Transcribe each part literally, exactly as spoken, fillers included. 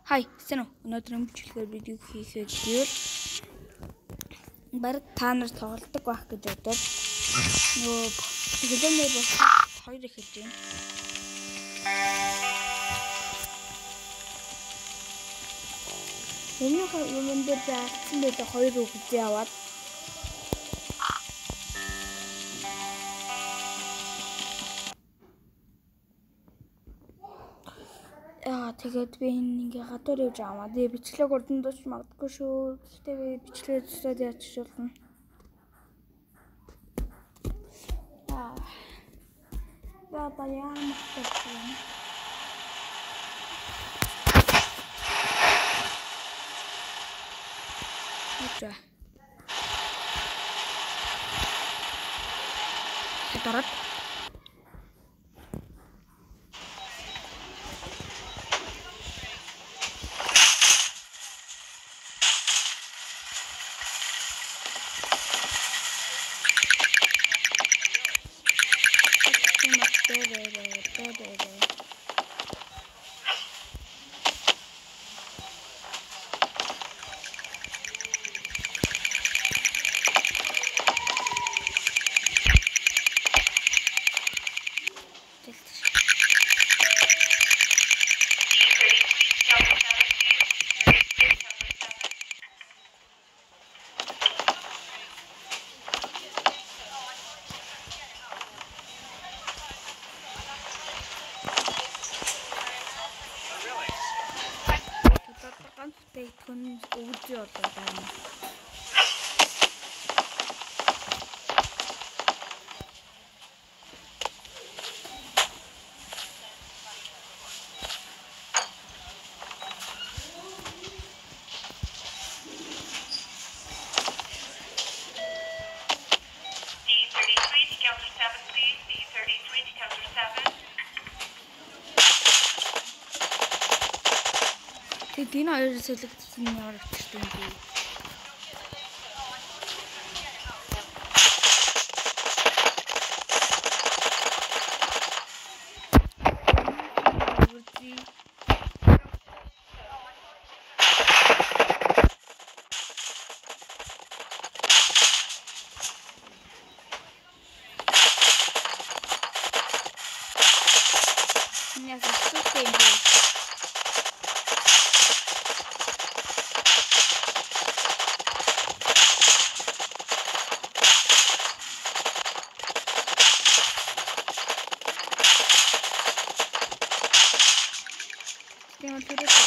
Хай, сайн уу? Өнөөдрийн бичлэгээр видео хийхэд ивэл бараг та нар тоглодог байх гэж бодоод нөгөө хэлэмээр бол хоёр эхэлж байна. Энэ юм дээр би алдсан байлаа хоёр үгтэй яваад. Аа тэгээд би энэ ингээ гадуур явж аваа. Тэгээ бичлэг урдан дууч магадгүй шүү. Гэхдээ би бичлэг зүсээд яачих болно. Аа. Я баян махтсан. Үгүй. Дараад Тэйт хүн өвдөө болоо байна. Тэгээд энэ хоёр солигдсон нь ямар очтой юм бэ? Меня заступили. Tengo que ir a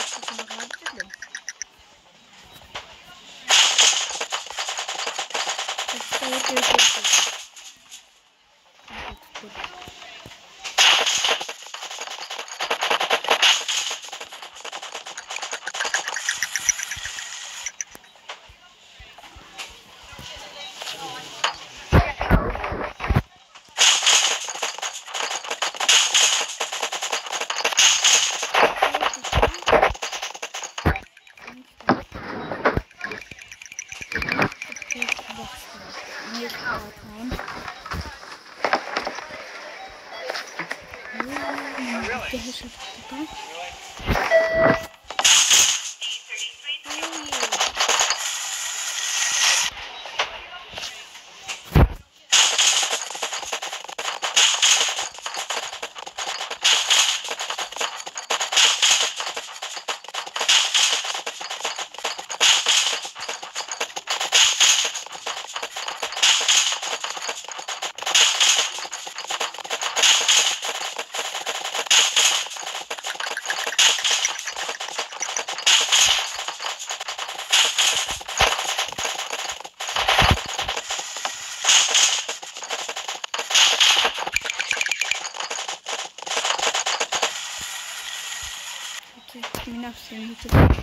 Меня все не тепло.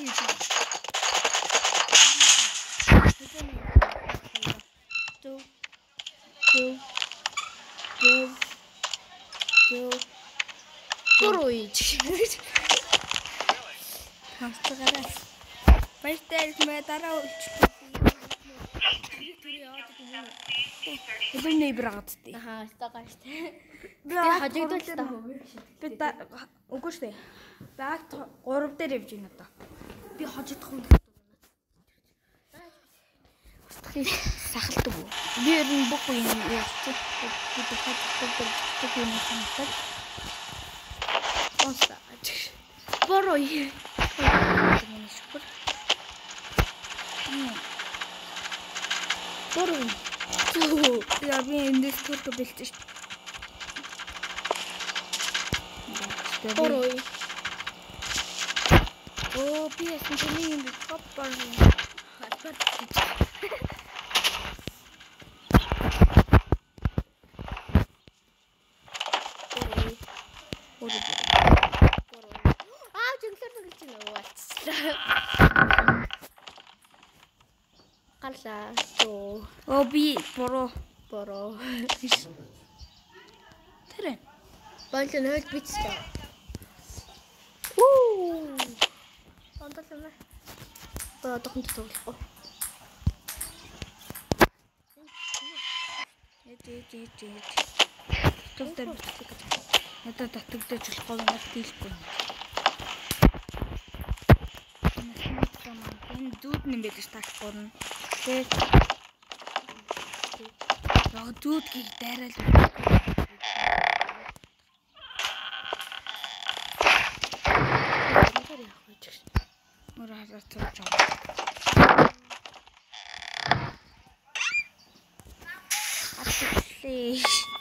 Two, two, two, two. Буруу ийж. Хансцгаарай. Баяртай ирмэ дараа үлчлээ. Тэр яадаг юм бэ? Хэдэн нейбер гадтай. Аха, стагаш тий. Би хажигдуулж та хөө. Би үгүй шүү дээ. Баг гурав дээр явж байна одоо. Би хожигдох юм. Сахалдаг уу? Би ер нь бүх юм явчих. Би хожигдох гэдэг юм санагдав. Онста. Буруу. Буруу. Түү. Я би эндээс төртө бэлтэж шүү. Буруу. Оо би ясан тэний юм биш хоппар. Хатбар. Буруу. Аа, жинхлэр нэг чинь ууц. Галаа. Тоо. Оо би буруу. Буруу. Тэр. Банч нь хөл бичсэн. Уу. Бантална. Баа тохонд тоглохгүй. Эд эд эд эд. Төвдөр бичлэг гэж. Надад татагдаж болохгүй надад дийлэхгүй. Энэ дүүд нэм байдаг таахгүй нь. Тэг. Яг дүүд гих дайрал. Мөр хараад цууж байгаа. Атчлээ.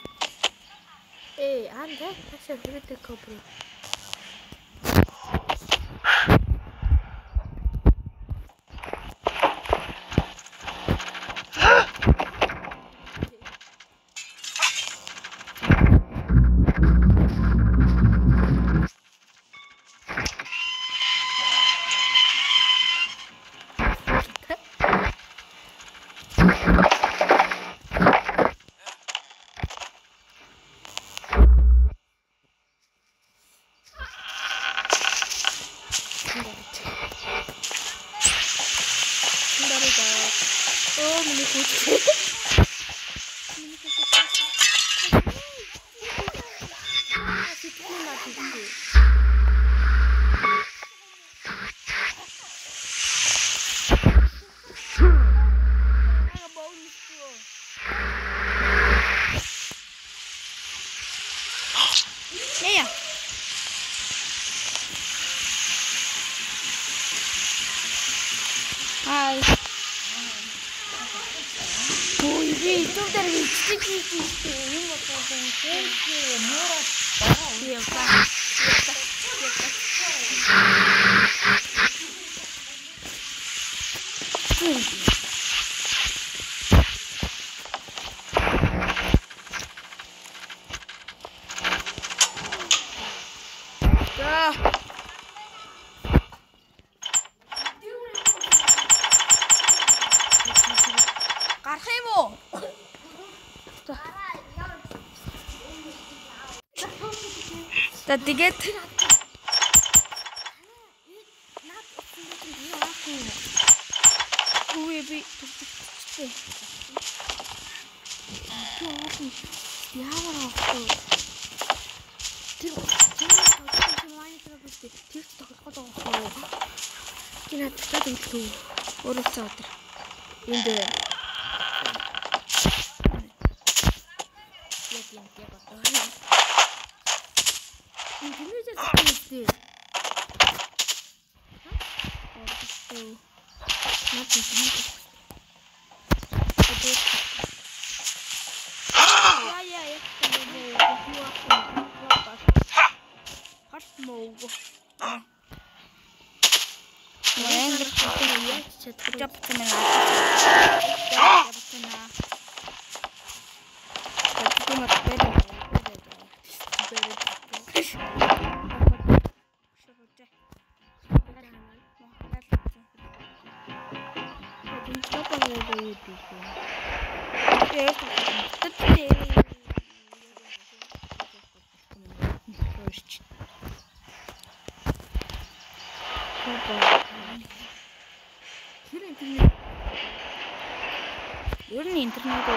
Э, анда ташаа хэрэгтэй кобра. Oh, миний хүүч. Миний хүүч. Аа, сэтгэл маа тийм. Аа, боонус. Яа. Hi. Ой, би тут дээр бичиж хийсэн юм бодсон. Тэнгэр муура байгаа юм байна. Гарах юм уу? За тэгээд Үгүй би төгсчихтэй. Яавар авахгүй. Тэр тэр маань тэр тэр тоглох байгаа. Кино татаад үлдээ. Өөрөө цаа өдр. Энд яг юм яг одоо. Энд юу гэж хэлсэн? Оо. Наад нь юм. Яа яа яг юм. Хат муу. Энгэр хатаа яаж чадчих вэ? Жапцсан аа. Жапцсан аа. Тэгвэл мат бэлэн. авчаа. Энэ топог яг юу гэдэг вэ? Тэгээд тэгтээ First. Тэр интернет Ер нь интернет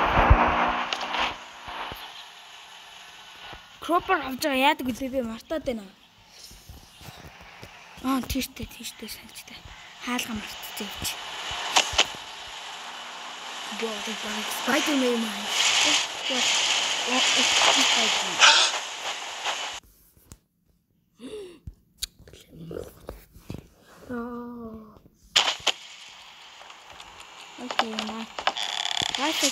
Cropper авч байгаа яадаг үлээ би мартаад байна. Аа тийштэй тийштэй санчтай. Хаалга мартчихээ явж. Боо боо Spider-Man маа. Оо Spider-Man. Аа. Окей, на. Гайтай.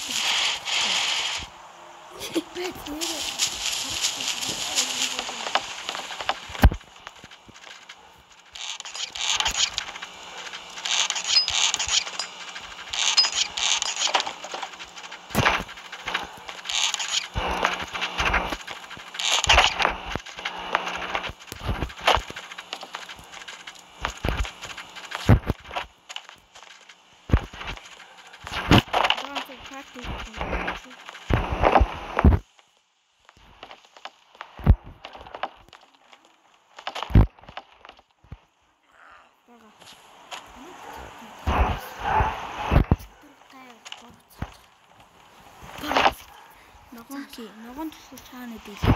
Ногоон чи ногоон төсөв цаана дэлгэх.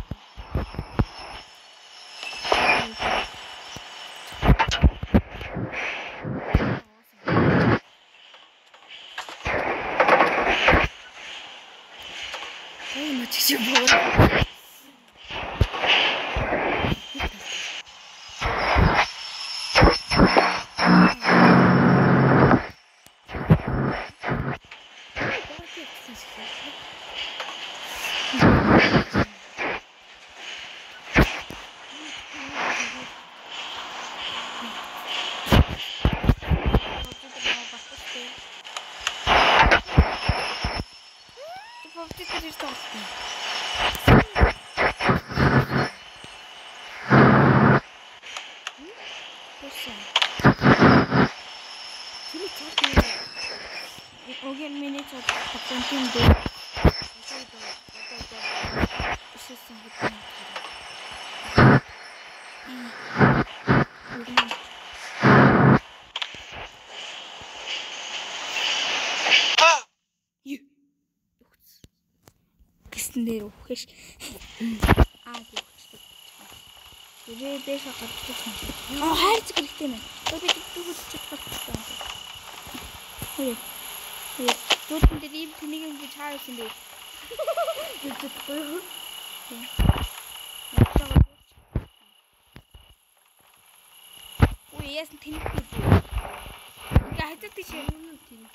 Эй мачи чи боо. Окей, миний цад процентын дээр. Ишсэн гэдэг. Гисэн дээр үхэш. Аа үхчихсэн. Тэгээ дэше гарчихсан. Аа хайрц хэрэгтэй мэн. Би дүүгэж чадчихсан. Хөөе. Хөөе. Дүүтэн дээр ийм тэнийг ингэж хаарсан дээ. Юу чадахгүй юу? Ой, яасан тэнийг үү? Ингээ хатдаг тийш юм тэнийг.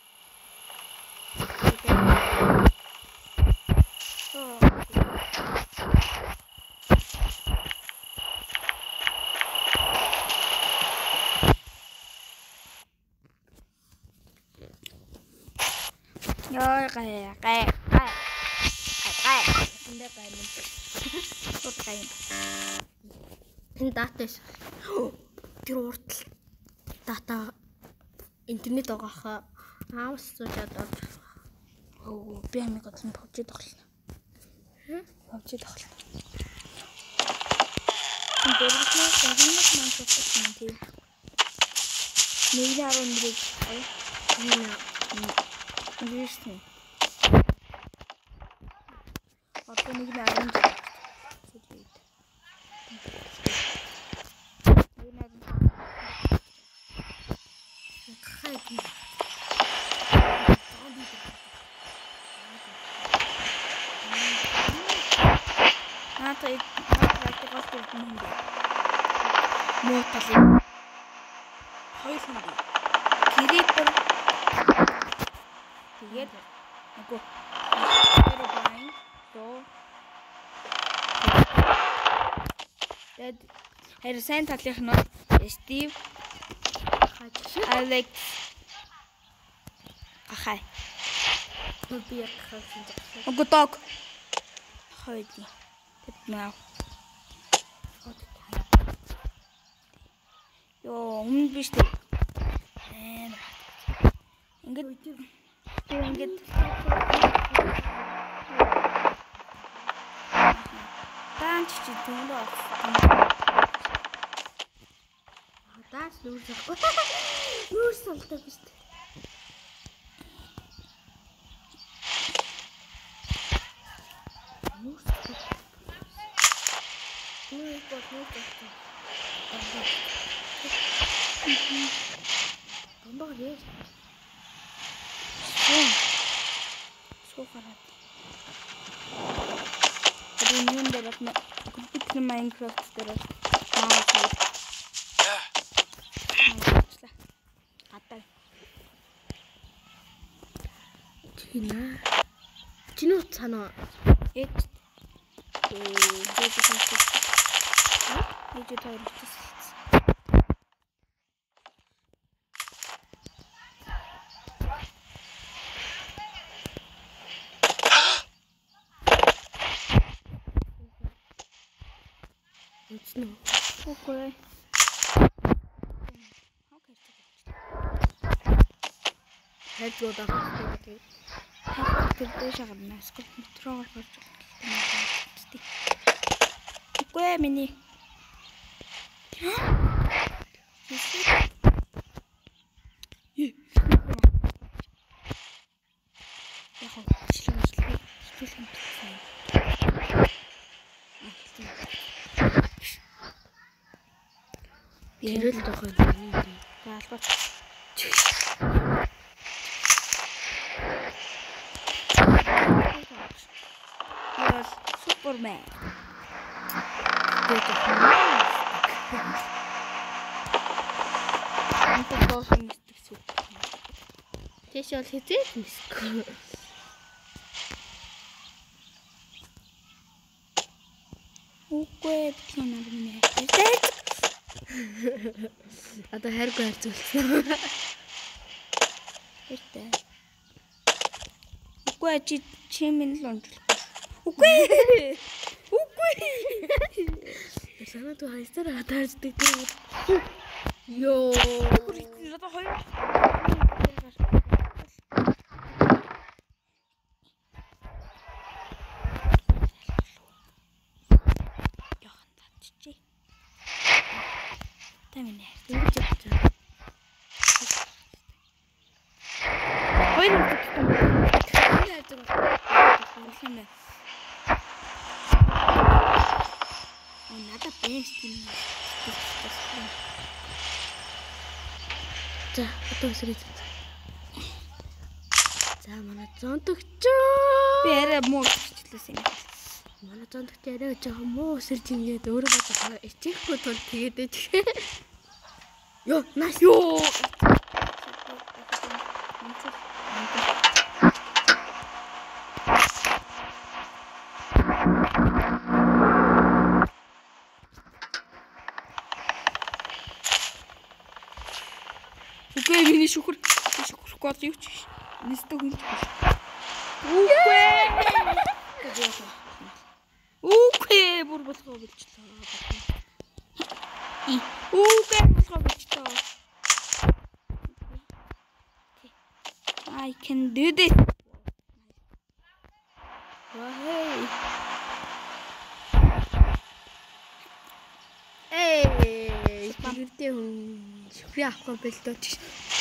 Яа гай гай гай гай энэ гай юм. Сууд гай. Энэ даташ. Тэр урт дата интернет байгаа аавс суужаад орж. Оо би амиг одлон повжид тоглоно. Хм? Повжид тоглоно. Энэ дөрөвний загнах маань туссан юм тийм. нэг арван нэг ой. Интересно. Одоо нэг арван нэг. Натай натай гол юм бэ. Мотол. Хоёр хүн. Крипер. Тэгээд нөгөө тэр байн тоо. Тэд хэр сайн талынх нь Стив Алекс ахай. Би яг хавсан. Уг дог. Хойди. Тэд наа. өмнө биш тэг. Амар. Ингээд ингээд даанч чи төмөрөө авсан. Даас нүүрс авахгүй. Нүүрс болтой биш үү? Нүүрс. Нүүрс бол нүүрс. Бомбог нэр. Суу. Суу гараад. Энэ юм дээр бол компьютер Minecraft дээр аа суу. Гадаа. Чина. Чиний цаана. Эд. Ээ, дэвс хийсэн. Эд тойр хийсэн. Үзнэ. Окей. Хайдгууд авах гэдэг. Тэр дэш гарнаас метроор болж байна. Үгүй ээ миний. Е. Яг шлэг шлэг шлэг. Тэрэл тохой юм. Гаалгаач. Яа, Супермен. Энэтэй доош мистик сүп. Тэш бол хизээ мисгүй. Үгүй тийм юм. Одоо хайргүй харьцуулсан. Эртээ. Үгүй чи чи минь л онцлохгүй. Үгүй. Үгүй. Санаа туу хайстаар хатааждаг тийм. Йоо. Одоо хоёр. Яхан татчих. Тэмнэ. Ингэж явчихсан. Хоёр татчих. юм. Oh, надад бэст юм. За, одоо өсрэй. За, манай зонтогч. Би арай муу өсчлээсэн юм. Манай зонтогч арай жоохон муу өсөрч ингээд өөрөө бодож ичээхгүй тул тэгээд ич. Йоо, нас ёо. Үгүй миний шүхэр шүхэр гол юу ч нэстэг хүн. Үгүй. Үгүй бүр болохоо болчихлоо. Үгүй болохоо болчихлоо. I can do this. Hey. Эй, гэрдээ хүн шүхрээ авахгүй бэлдөө чи.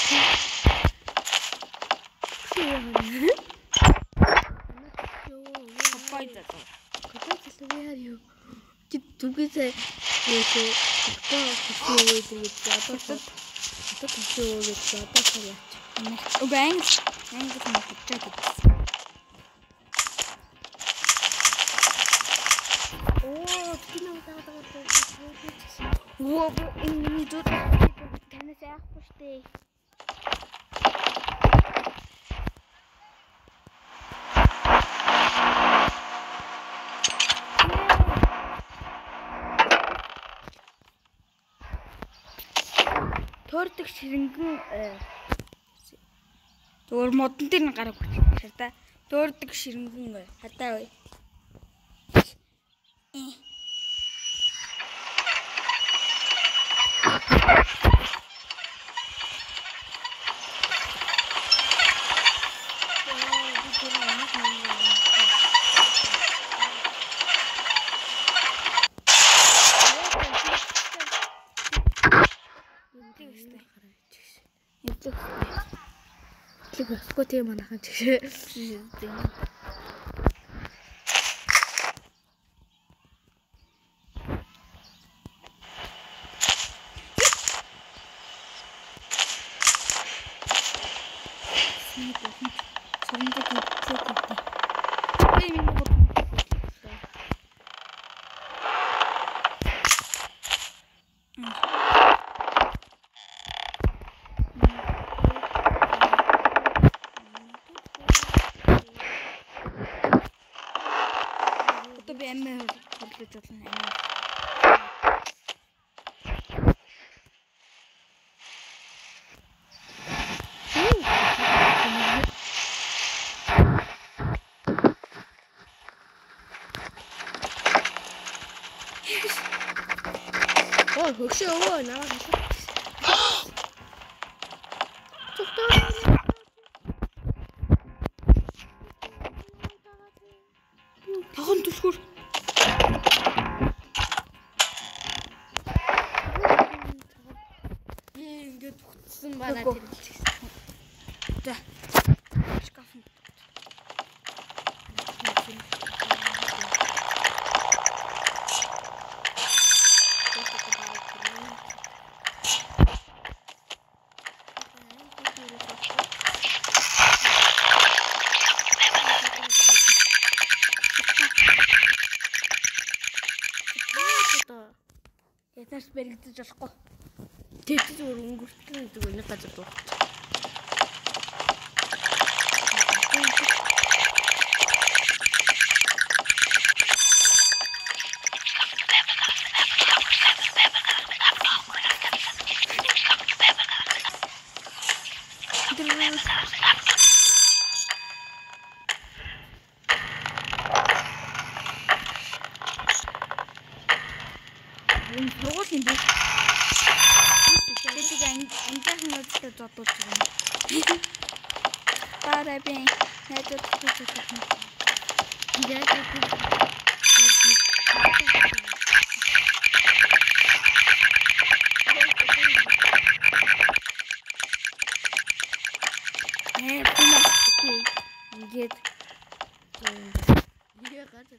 Пайдаа. Ката хэлвэр юу? Чи түгээсээ юу вэ? Ката хэлвэр үү гэж одоо одоо хэлвэр үү гэж одоо яач. Үгүй англи англи юм хэлчихэж байна. Оо, кино таатаа. Оо, энэ дот танаас яах вэ? Төрдөг ширэнгэн өөр модон дээр нь гараг хүрчих та. Төрдөг ширэнгэн хадаа бай. Тэг болохгүй тийм манайхан чиг. Одоо би амиа хөрлөж болно амиа. Оо хөшөө өө наваа хасаа. Тохтоо. Тахан түлхүр. Ингээд бүтсэн байна Үгүй. тэр. За. Шкафын. Ятарс бэрэгдэж болохгүй. Тэт зүгээр өнгөртөн зүгээр нэг газар дуусах. Энэ сургууль юм би. Тэдэг анжаах нөөцтэй зодуулж байна. Дараа би найдад хийж байна. Яг тийм. Ээ тийм. Ингээд Яа гадаг.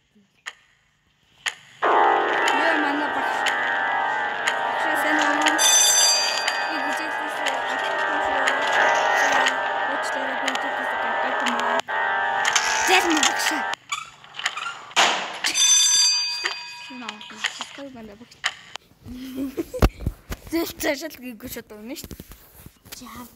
яа манай багш. Шсэн аа. Игжээс ахтуусаа. Очтойроо бэлтгэж байгаа. Зэл магш. Наа, скай банда багш. Зэл цаашаал гүйгүй шат байна шүү дээ. Чи хавд.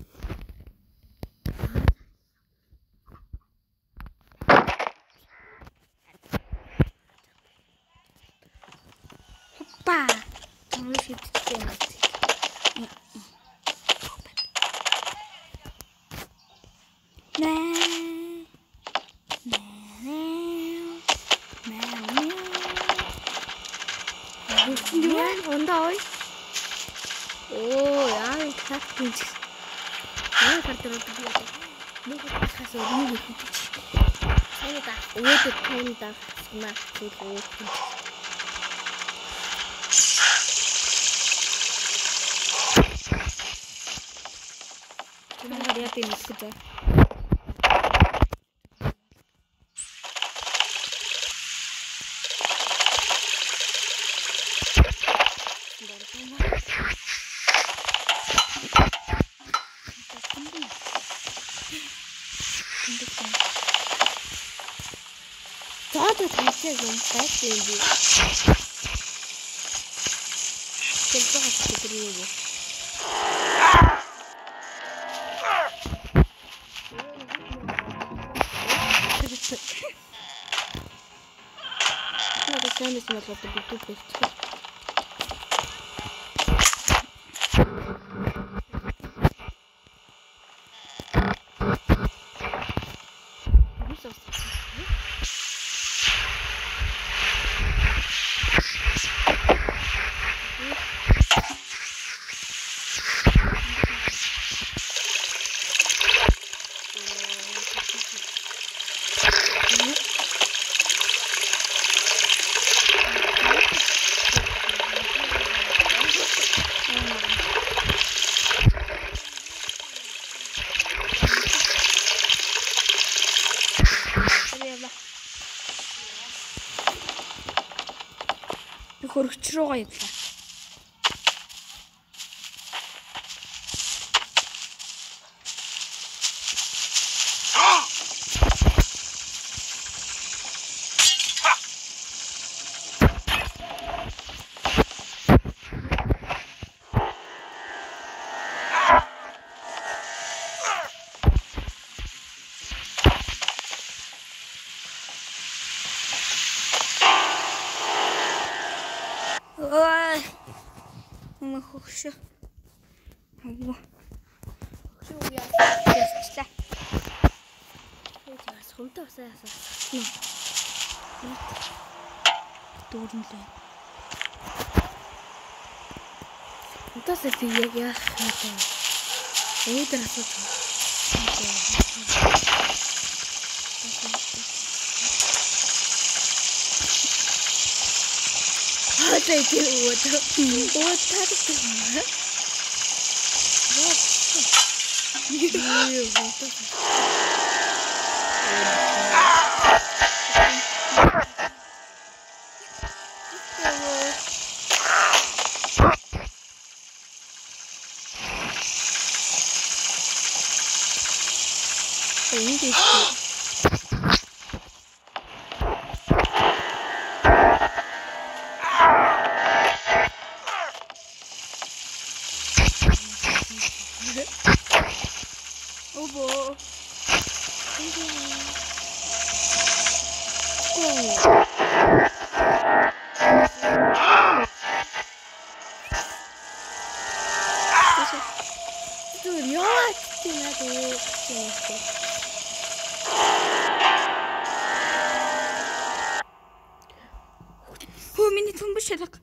Па. Томроо шийдчихсэн юм байна. Нэ. Нэ. Нэ. Яа ондоо ой. Оо яа тахтын. Яа картер өгдөг. Нэг хасаас өрнөг өгдөг. Сайн да. Өөдөө тань да. Сумаа зүйл өгдөг. Ямар яа тийм ихтэй. Заадаг хийчихээ юм байт юм би. Тэрхүү хэвчээ юу. Надад сайн юм болоод битүү болчих. явлаа. Ой. Мөн хөгшөө. Агуу. Хөгшөө яасан? Ясчлаа. Яас хумтай усаа яасан. Дүүрнлээ. Хумтаас би яг яах вэ? Өөдөр асууж. Хөөе тийм үү? Оо таардаг юм аа. Юу хумтаа. Энд их. Обо. Түр яа тийм ээ. Хөө миний төмбөш шалга.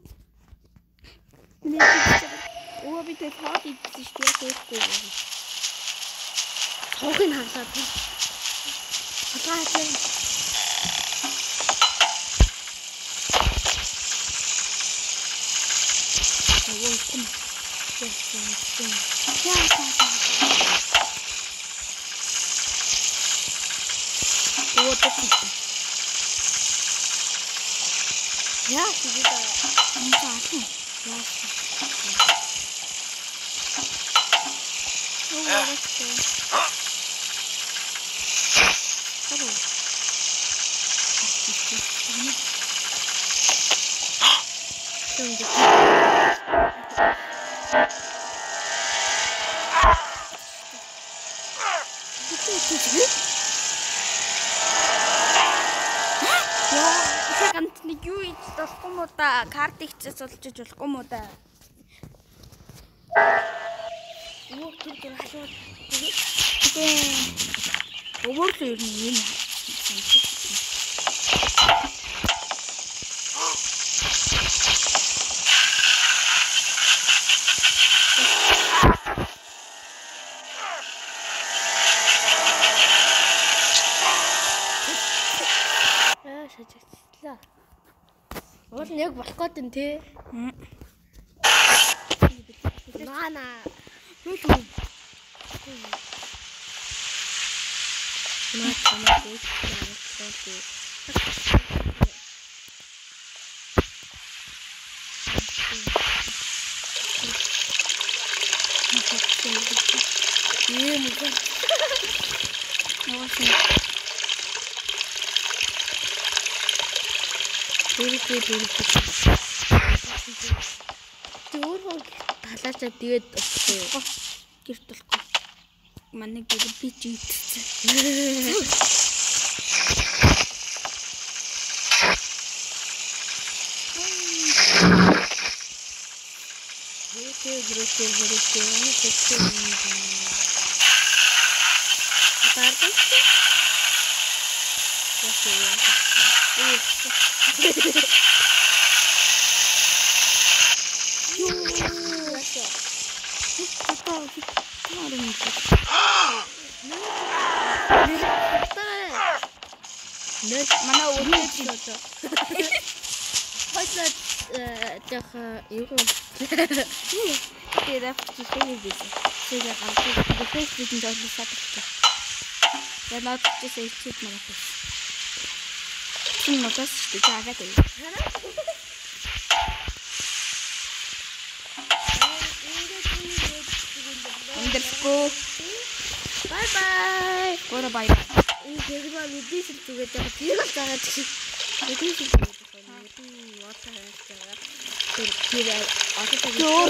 Оо би тэр хаад идсэн шүү дээ. Төөхгүй. Хоохын хансаад. Хатаа тийм. Оо тийм. Яасан. Оо тийм. Яа хийгээд энэ цаасан. яасан. Оо яасан. Харуу. Нэг юу ийж болохгүй мó да? Карт ихцээс олжиж болохгүй мó да? Юу тэр тэр хашууд. Тэгээ. Өвөрлөө ер нь юм. Аа шажигчлаа. Уул нь яг болох гээд нь тий. Нана. Юу л юм. Маа тамаа тий. Ийм үү. Нуусан. Тэрхүү тэрхүү. Төөрхөн талаачаа тэгээд Гоо гэрт болохгүй. Манай гэр би ч ийдсэн. Тэрхүү тэрхүү тэрхүү. Атаардаг. Манай өвдөж болоо. Хойшлоо тех юу тэр авчих хийгээд тэгээ гамтыг фэйсбүүкэнд оруулаад авчих. Яг наад чийсээ ичээд манай фэйс. Тийм мотос шүү дээ жаагаад ээ. Let's go. Bye bye. Гоо бай бай. Энэ гэрмаа мэдээж л зүгээд байгаа. Тэр л байгаа чи. Мэдээж л зүгээд байгаа. Мэдээ вата хайж байгаа. Тэр тэр отоо Ёо.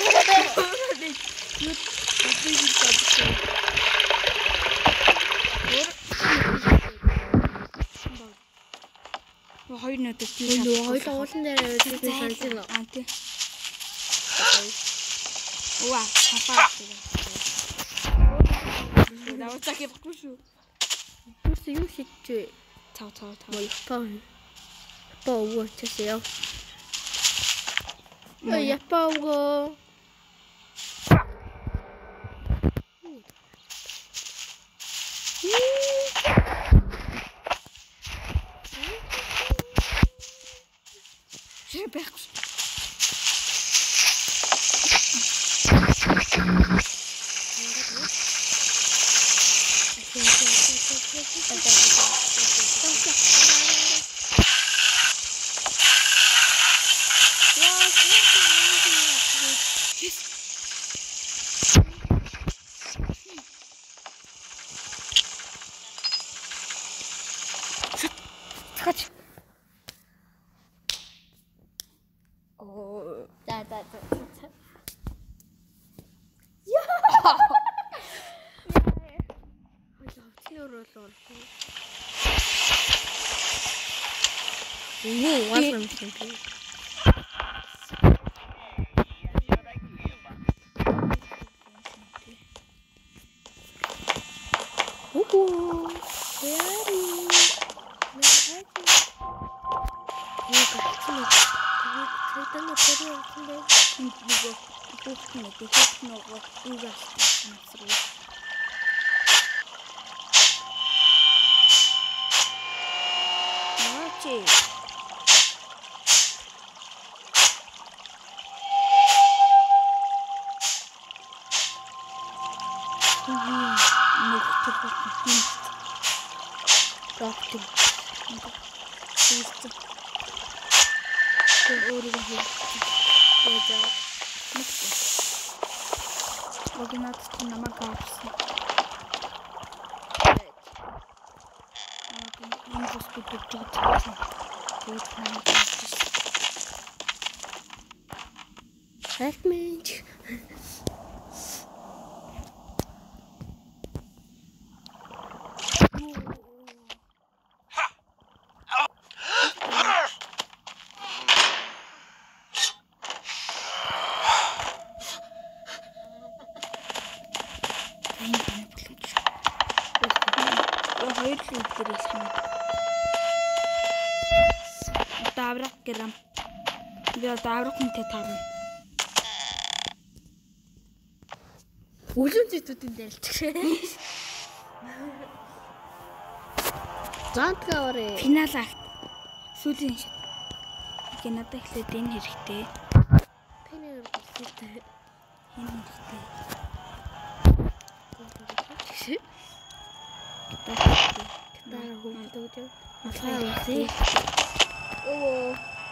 Юу хоёр нүд тийм. Юу хоёул уулан дээр тийм сонсож Аа тий. Уа, хапаа. Даваа цаг явахгүй шүү. Юус юу шийдчихвэ? Тав тав тав. Япон. Япон уу часяа. Ой япон уу. J'ai perdu. Скач. О, За за за. Хөөе, юу валган юм бэ? Оо, яари. Мэрхэж. Юу гацсан бэ? Цайтан өтөр явсан бэ? нэг хүүхдэн нэг хүүхдэн нөгөө үгээс санацруу. Наач. Мм, нэг хүүхдэн. Гапт. Хүүхдэн. Тэр өөрийгөө хийж байгаа. Логинат намайг авсан. Энэ хоспитал чигтсэн. Тэгээд намайг авсан. Help me. Даврах гэрам. Би даврах хүнтэй таарна. Үлэн зэтүүдийн дайлчих. Зантгаварэ. Финал акт. Сүүлийн шат. Гэ надад ихлээд энэ хэрэгтэй. Пенэр хэрэгтэй. Энэ хэрэгтэй. Дараа хөвдөг үү? Масаа үсээ. Оо.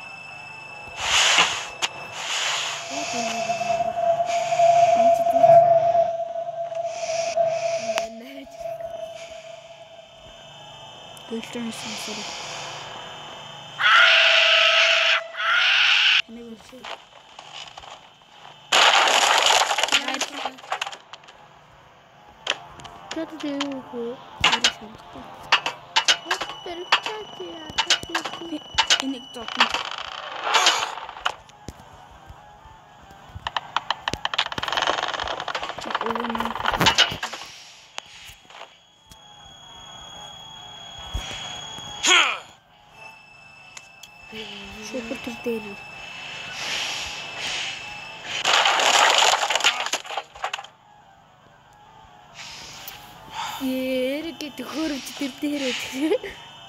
Гэлтэн сонсоо. Нэг үсээ. Тэд дээ үү? Арай санагдав. Перчатия. Энийг зотно. Өвөн. Шупер төр дээр. Ерэг төхөөрөж тэр дээрээ.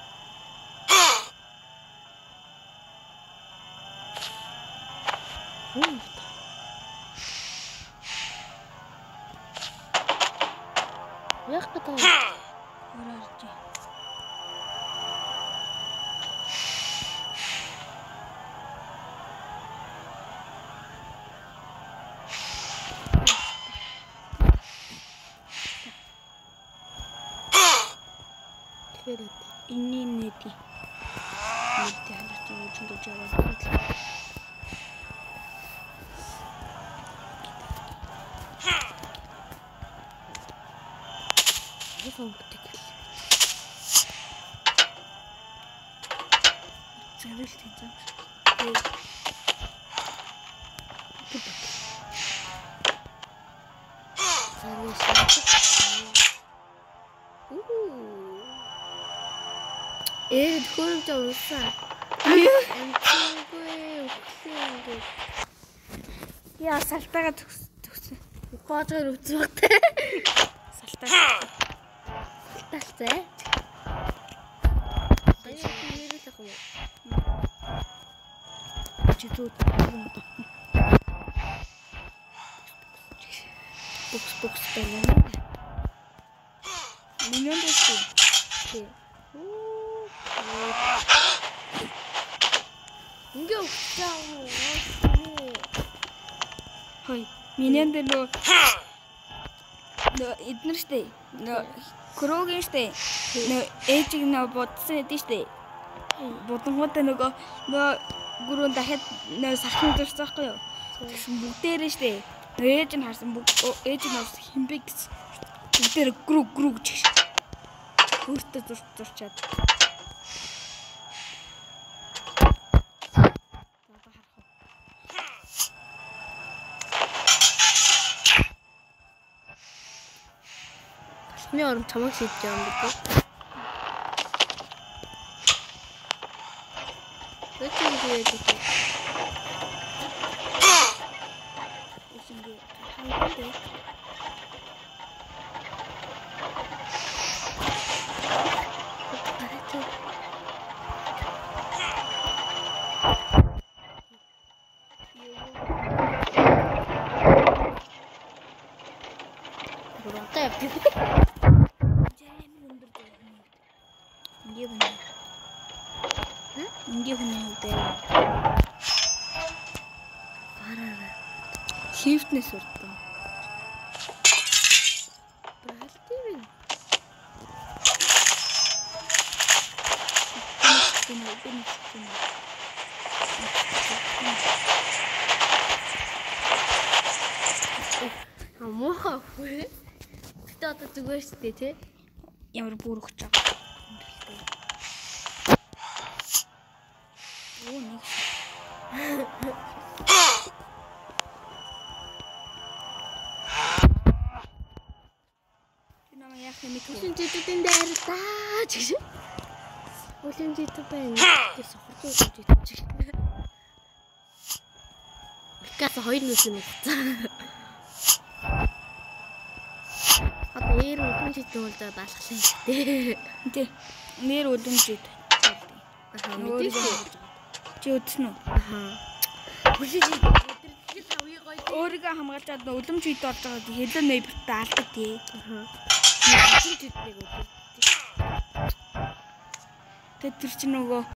Яг гэдэг. Ораарч. Фэрэд. Inni neti. Neti хараад юу ч гэж яваад. Фонктик. Зэрэл тэнцэн. Ээр төхөөрөмж унсан. Амтгүй өгсөн. Яа салтаага төгсөн. Ухаажгаар өвцөн багтай. Салтаа. Талцай. Аяа нэрэл ах юм. Чидүүд. Бокс бокс байна. Миньон дэстэй. Тий. Ингээ өгчээ юм. Хой. Миньон дэлөө. Нөө эднэр штэ. Нөө Крогийн штэ. Нөө ээжиг нөө бодсон эдэн штэ. Бодонгуудаа нөгөө нөө гүрэн дахиад нөө сархин дурсан байхгүй юу? Тэгсэн бүгдээрээ штэ. Нөө ээж нь харсан бүгд ээж нь бас химбэг гэсэн. Бүгдээр гүрү гүрү гэж. Өөртөө зурч зурчаад. Тасны орон чамайг шийдэж байгаа юм бид. Өчигдөр яаж вэ? Эсэнгээ хангалттай. Бурантай. Ингээ байна. Хм? Ингээ байна үү? Гараа. Хифтнес урдсан. Балтив. Энэ энэ энэ. Амууха. Гэтэ одоо зүгээр шүү дээ, тий? Ямар бүр өгч байгаа. Оо нэг. Тэна яах юм бэ? Үсэн жидүүдэн дээр таа чиг. Үсэн жидүүд байна. Тэс хурдан үсэн жидүүд чиг. Газ хоёр нүсэн утсан. Одоо ээр үсэн жидүүд бол даалгалаа ихтэй. Тэ. Нэр үлэмжид. Аа мэдээж үү? Чи үтсэн үү? Аа. Үсэн жидүүд өдөр тэгэл тавья гоё. Өөрийгөө хамгаалаад үлэмжид орж байгаа хэлэн нейбертэй алдаг тий. Аа. Үсэн жидүүдийг өдөр. Тэ тэр чинь нөгөө